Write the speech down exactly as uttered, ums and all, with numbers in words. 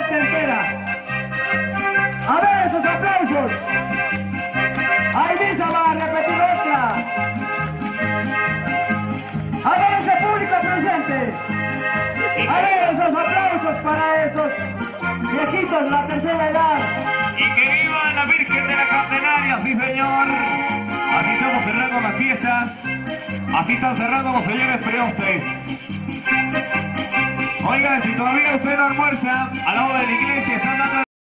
tercera. A ver esos aplausos. Ahí Misa va a repetir otra. A ver ese público presente. A ver esos aplausos para esos viejitos de la tercera edad. Y que viva la Virgen de la Candelaria, sí señor. Así estamos cerrando las fiestas. Así están cerrando los señores preostes. Oigan, si todavía usted no almuerza, al lado de la iglesia están dando